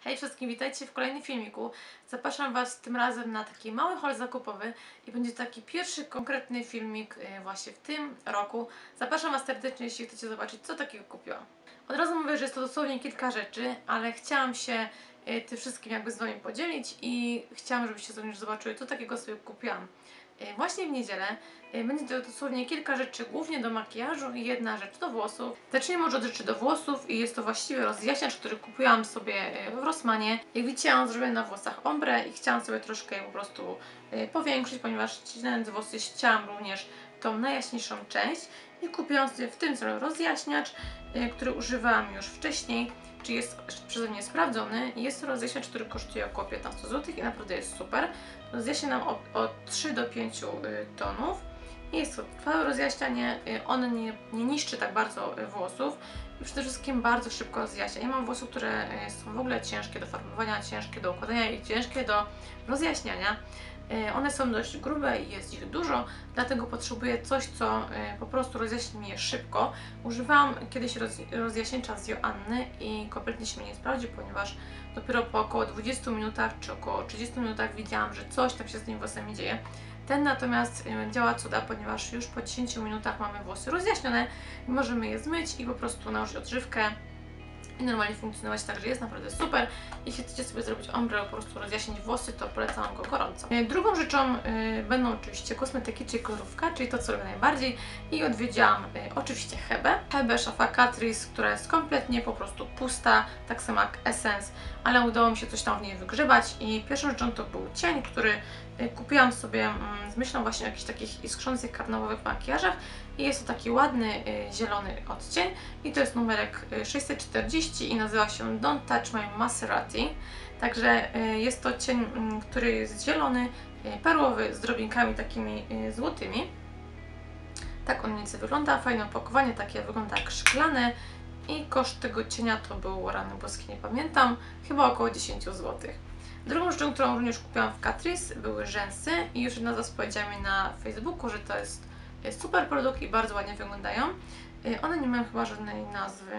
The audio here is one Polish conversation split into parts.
Hej wszystkim, witajcie w kolejnym filmiku. Zapraszam Was tym razem na taki mały haul zakupowy i będzie to taki pierwszy konkretny filmik właśnie w tym roku. Zapraszam Was serdecznie, jeśli chcecie zobaczyć, co takiego kupiłam. Od razu mówię, że jest to dosłownie kilka rzeczy, ale chciałam się tym wszystkim jakby z Wami podzielić i chciałam, żebyście również zobaczyli, co takiego sobie kupiłam. Właśnie w niedzielę będzie to dosłownie kilka rzeczy, głównie do makijażu i jedna rzecz do włosów. Zacznijmy może od rzeczy do włosów i jest to właściwie rozjaśniacz, który kupiłam sobie w Rossmanie. Jak widzicie, mam zrobiony na włosach ombre i chciałam sobie troszkę je po prostu powiększyć, ponieważ ścinając włosy chciałam również tą najjaśniejszą część i kupiłam sobie w tym celu rozjaśniacz, który używałam już wcześniej, czyli jest przeze mnie sprawdzony. Jest to rozjaśniacz, który kosztuje około 15 zł i naprawdę jest super. Rozjaśnia nam od 3 do 5 tonów. Jest to trwałe rozjaśnianie, on nie niszczy tak bardzo włosów i przede wszystkim bardzo szybko rozjaśnia. Ja mam włosy, które są w ogóle ciężkie do farbowania, ciężkie do układania i ciężkie do rozjaśniania. One są dość grube i jest ich dużo, dlatego potrzebuję coś, co po prostu rozjaśni mi je szybko. Używałam kiedyś rozjaśniacza z Joanny i kompletnie się mnie nie sprawdził, ponieważ dopiero po około 20 minutach czy około 30 minutach widziałam, że coś tam się z tymi włosami dzieje. Ten natomiast działa cuda, ponieważ już po 10 minutach mamy włosy rozjaśnione i możemy je zmyć i po prostu nałożyć odżywkę i normalnie funkcjonować, także jest naprawdę super. Jeśli chcecie sobie zrobić ombre, po prostu rozjaśnić włosy, to polecam go gorąco. Drugą rzeczą będą oczywiście kosmetyki, czyli kolorówka, czyli to, co lubię najbardziej. I odwiedziłam oczywiście Hebę. Hebę, szafa Catrice, która jest kompletnie po prostu pusta, tak samo jak Essence, ale udało mi się coś tam w niej wygrzebać i pierwszą rzeczą to był cień, który kupiłam sobie z myślą właśnie o jakichś takich iskrzących karnawowych makijażach i jest to taki ładny, zielony odcień i to jest numerek 640 i nazywa się Don't Touch My Maserati. Także jest to cień, który jest zielony, perłowy, z drobinkami takimi złotymi. Tak on mniej więcej wygląda, fajne opakowanie, takie wygląda jak szklane i koszt tego cienia to był, rany boskie, nie pamiętam, chyba około 10 zł. Drugą rzeczą, którą również kupiłam w Catrice, były rzęsy i już jedna z Was powiedziała mi na Facebooku, że to jest super produkt i bardzo ładnie wyglądają. One nie mają chyba żadnej nazwy.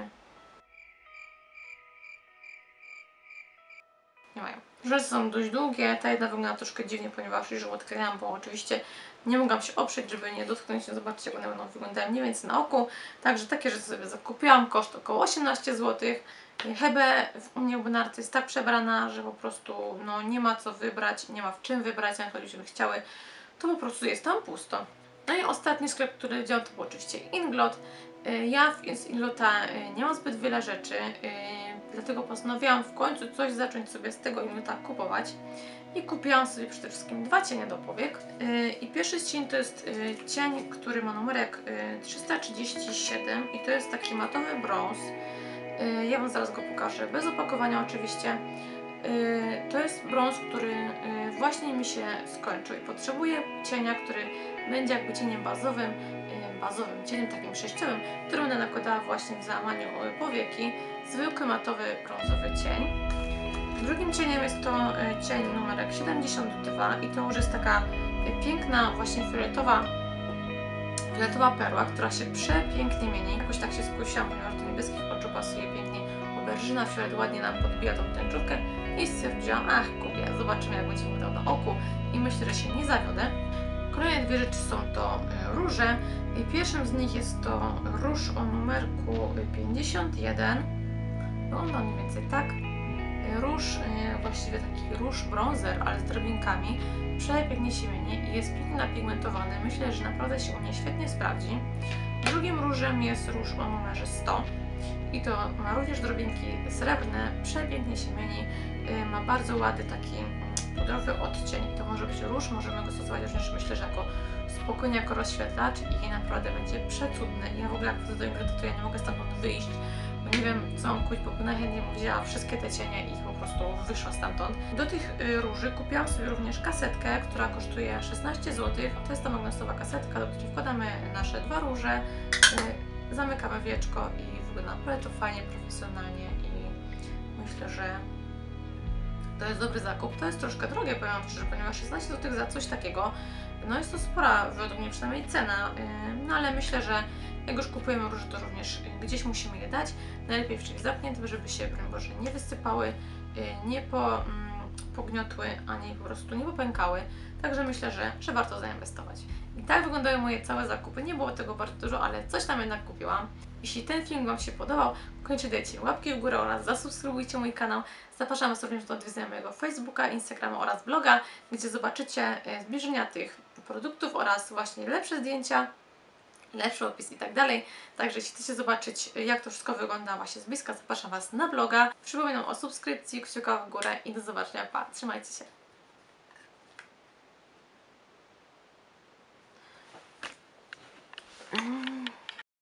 Nie mają. Rzęsy są dość długie, ta jedna wygląda troszkę dziwnie, ponieważ już ją odklejałam, bo oczywiście nie mogłam się oprzeć, żeby nie dotknąć się, zobaczyć, jak one będą wyglądały mniej więcej na oku. Także takie rzeczy sobie zakupiłam, koszt około 18 zł. Hebę u mnie u Benarty jest tak przebrana, że po prostu no, nie ma co wybrać, nie ma w czym wybrać, jak choćbyśmy chciały, to po prostu jest tam pusto. No i ostatni sklep, który działał, to był oczywiście Inglot. Ja z Inglota nie mam zbyt wiele rzeczy, dlatego postanowiłam w końcu coś zacząć sobie z tego Inglota kupować. I kupiłam sobie przede wszystkim dwa cienie do powiek. I pierwszy z cieni to jest cień, który ma numerek 337 i to jest taki matowy brąz. Ja Wam zaraz go pokażę, bez opakowania oczywiście. To jest brąz, który właśnie mi się skończył i potrzebuję cienia, który będzie jakby cieniem bazowym, cieniem takim sześciowym, który będę nakładała właśnie w załamaniu powieki. Zwykły matowy brązowy cień. Drugim cieniem jest to cień numerek 72 i to już jest taka piękna właśnie fioletowa perła, która się przepięknie mieni. Jakoś tak się skusiłam, ponieważ do niebieskich oczu pasuje pięknie oberżyna, fiolet ładnie nam podbija tą tęczówkę i stwierdziłam, ach kupię, zobaczymy, jak będzie wyglądał na oku i myślę, że się nie zawiodę. Kolejne dwie rzeczy są to róże. Pierwszym z nich jest to róż o numerku 51. Wygląda mniej więcej tak. Róż, właściwie taki róż bronzer, ale z drobinkami. Przepięknie się mieni i jest pięknie napigmentowany. Myślę, że naprawdę się u mnie świetnie sprawdzi. Drugim różem jest róż o numerze 100. I to ma również drobinki srebrne, przepięknie się mieni. Ma bardzo ładny taki pudrowy odcień. To może być róż, możemy go stosować również, myślę, że jako spokojnie jako rozświetlacz i naprawdę będzie przecudny. Ja w ogóle jak wchodzę do Inglotu, to ja nie mogę stamtąd wyjść, bo nie wiem, co mam kupić, bo najchętniej bym wzięła wszystkie te cienie i po prostu wyszła stamtąd. Do tych róży kupiłam sobie również kasetkę, która kosztuje 16 zł. To jest ta magnesowa kasetka, do której wkładamy nasze dwa róże, zamykamy wieczko i wygląda naprawdę to fajnie, profesjonalnie i myślę, że to jest dobry zakup. To jest troszkę drogie, powiem szczerze, ponieważ 16 zł za coś takiego, no jest to spora, według mnie przynajmniej cena, no ale myślę, że jak już kupujemy róże, to również gdzieś musimy je dać. Najlepiej w czymś zamkniętym, żeby się, broń Boże, nie wysypały pogniotły, ani po prostu nie popękały. Także myślę, że warto zainwestować. I tak wyglądały moje całe zakupy. Nie było tego bardzo dużo, ale coś tam jednak kupiłam. Jeśli ten film Wam się podobał, koniecznie dajcie łapki w górę oraz zasubskrybujcie mój kanał. Zapraszam Was również do odwiedzenia mojego Facebooka, Instagrama oraz bloga, gdzie zobaczycie zbliżenia tych produktów oraz właśnie lepsze zdjęcia, lepszy opis i tak dalej. Także jeśli chcecie zobaczyć, jak to wszystko wygląda właśnie z bliska, zapraszam Was na bloga. Przypominam o subskrypcji, kciuka w górę i do zobaczenia. Pa! Trzymajcie się!